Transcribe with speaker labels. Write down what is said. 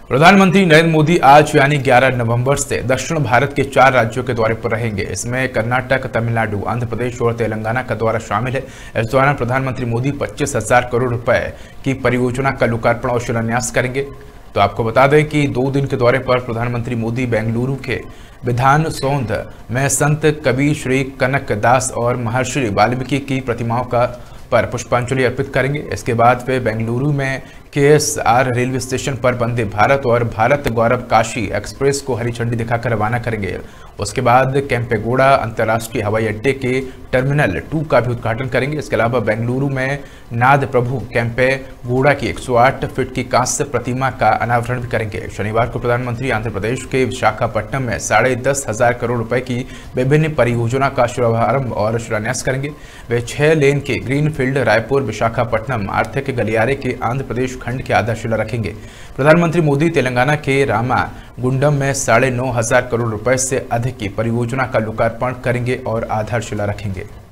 Speaker 1: प्रधानमंत्री नरेंद्र मोदी आज यानी 11 नवंबर से दक्षिण भारत के 4 राज्यों के दौरे पर रहेंगे। इसमें कर्नाटक, तमिलनाडु, आंध्र प्रदेश और तेलंगाना का दौरा शामिल है। इस दौरान प्रधानमंत्री मोदी 25,000 करोड़ रुपए की परियोजना का लोकार्पण और शिलान्यास करेंगे। तो आपको बता दें कि 2 दिन के दौरे पर प्रधानमंत्री मोदी बेंगलुरु के विधान सौध में संत कबीर श्री कनक दास और महर्षि वाल्मीकि की प्रतिमाओं पर पुष्पांजलि अर्पित करेंगे। इसके बाद वे बेंगलुरु में KSR रेलवे स्टेशन पर वंदे भारत और भारत गौरव काशी एक्सप्रेस को हरी झंडी दिखाकर रवाना करेंगे। उसके बाद केम्पेगौड़ा अंतर्राष्ट्रीय हवाई अड्डे के टर्मिनल 2 का भी उद्घाटन करेंगे। इसके अलावा बेंगलुरु में नाद प्रभु केम्पेगौड़ा की 108 फीट की कांस्य प्रतिमा का अनावरण भी करेंगे। शनिवार को प्रधानमंत्री आंध्र प्रदेश के विशाखापट्टनम में 10,500 करोड़ रुपए की विभिन्न परियोजना का शुभारंभ और शिलान्यास करेंगे। वे 6 लेन के ग्रीनफील्ड रायपुर विशाखापट्टनम आर्थिक गलियारे के आंध्र प्रदेश खंड की आधारशिला रखेंगे। प्रधानमंत्री मोदी तेलंगाना के रामागुंडम में 9,500 करोड़ रुपए से अधिक की परियोजना का लोकार्पण करेंगे और आधारशिला रखेंगे।